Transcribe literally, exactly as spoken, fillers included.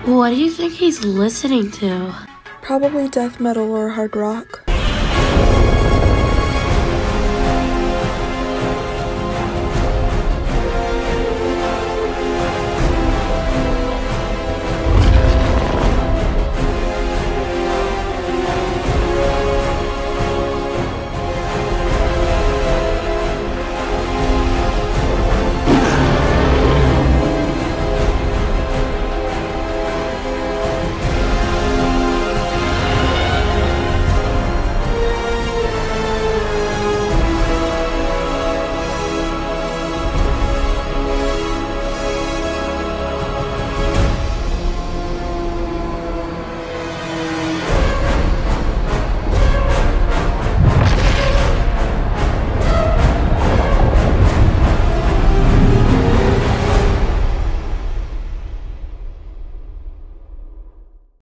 What do you think he's listening to? Probably death metal or hard rock.